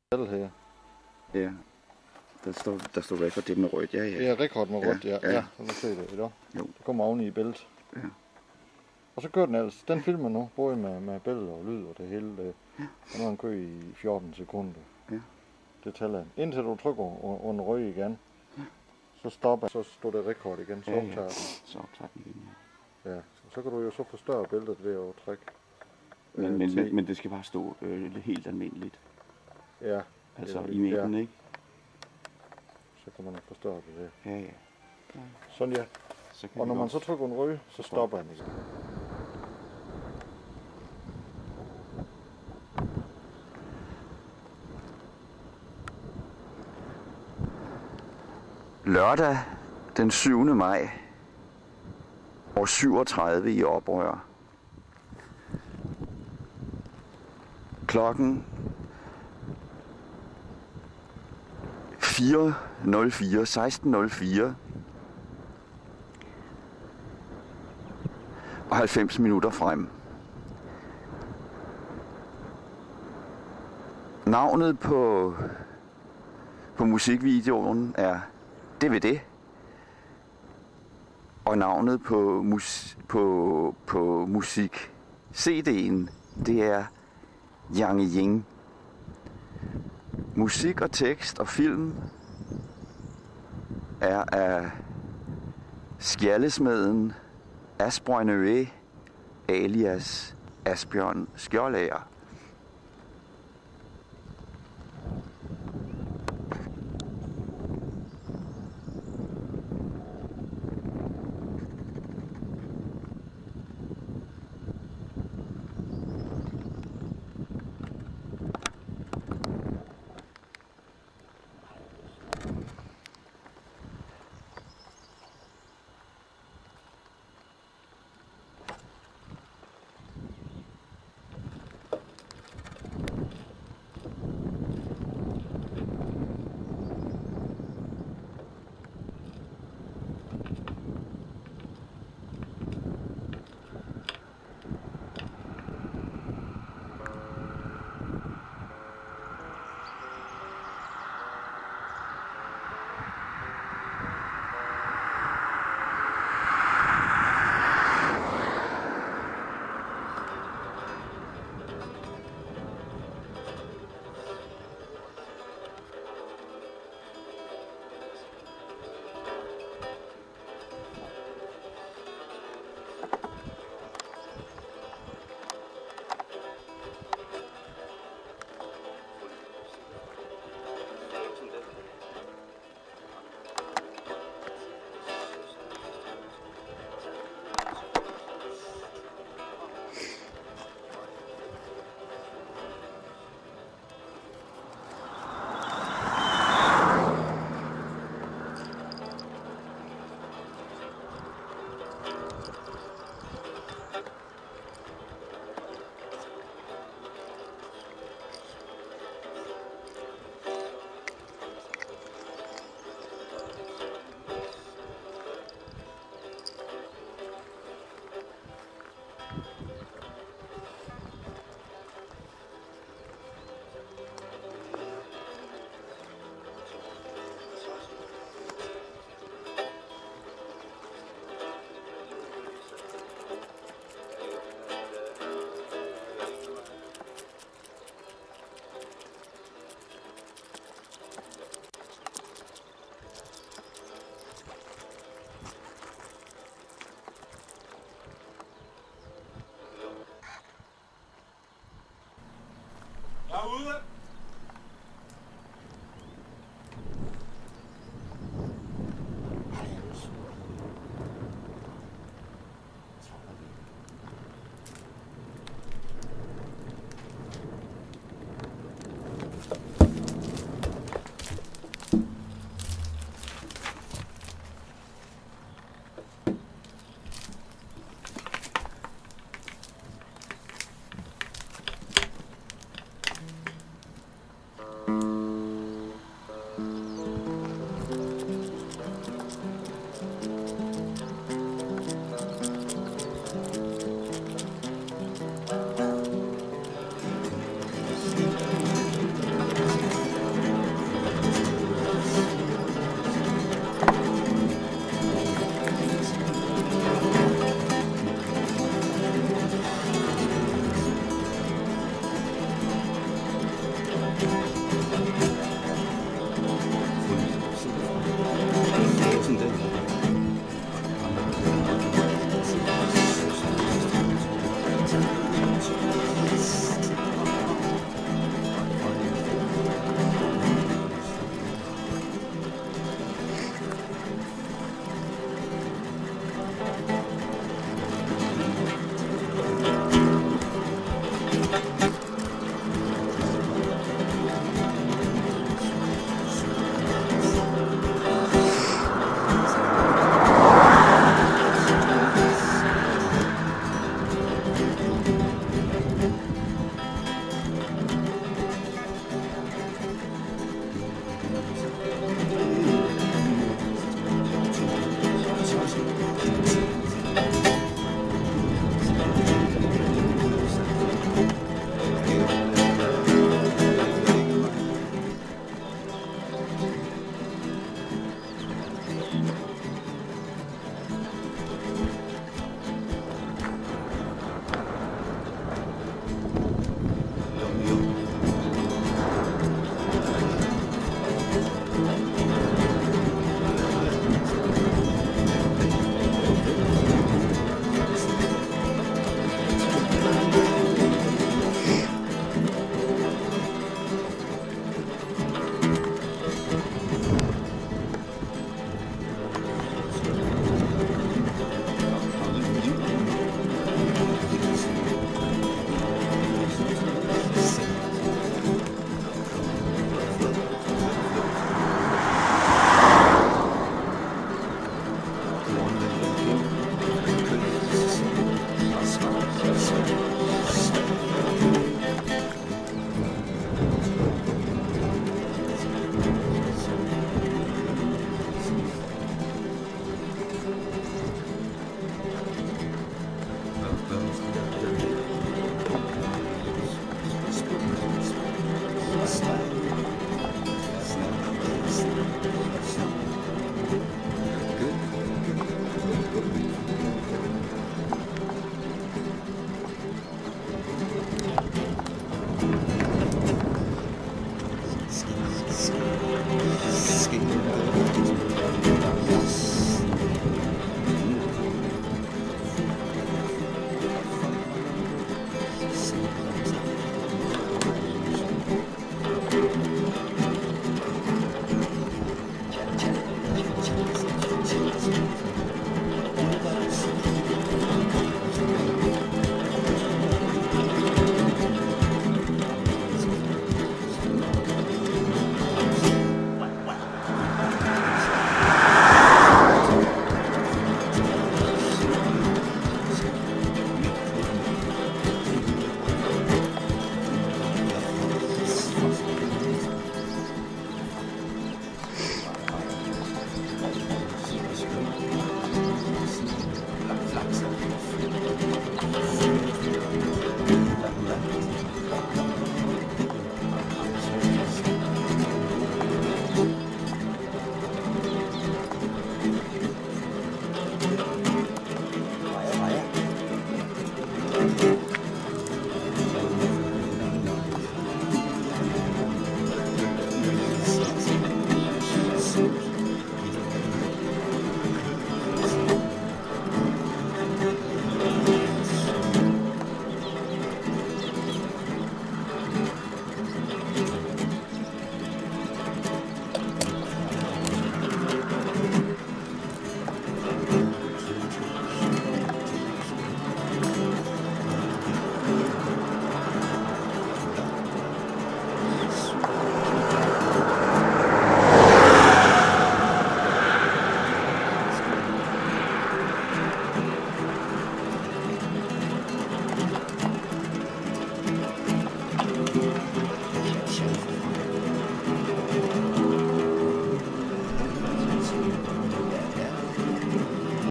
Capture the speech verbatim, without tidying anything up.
her. Ja, der står, der står record, det med rødt, ja, ja. Ja, record med rødt, ja. Ja, ja. Ja, så du se det, ikke? Jo. Det kommer oveni i bæltet. Ja. Og så kører den altså. Den filmer nu, både med, med bælte og lyd og det hele. Det. Ja. Og nu har den kørt i fjorten sekunder. Ja. Det tæller den. Indtil du trykker under rød igen, ja. så stopper, så står det record igen, så ja, optager ja. den. Så optager den igen, ja. Ja, så, så kan du jo så forstørre bæltet ved at trykke. Men, øh, men, men, men det skal bare stå øh, helt almindeligt. Ja. Altså det, i midten, ja. ikke? Så kan man forstørre det der. Ja, ja. ja. Sådan ja. Så kan Og når man også... så trykker en rød, så stopper den igen. Lørdag den syvende maj år syvogtredive i oprør. Klokken fire nul fire, seksten nul fire og halvfems minutter frem. Navnet på, på musikvideoen er D V D, og navnet på, mus, på, på musik C D'en, det er Yang Ying. Musik og tekst og film er af skjaldesmeden Asbjørn Øe alias Asbjørn Skjoldager. Derude! Hej.